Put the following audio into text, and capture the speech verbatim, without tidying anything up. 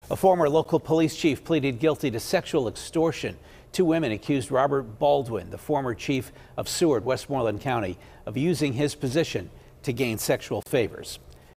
A former local police chief pleaded guilty to sexual extortion. Two women accused Robert Baldwin, the former chief of Seward, Westmoreland County, of using his position to gain sexual favors.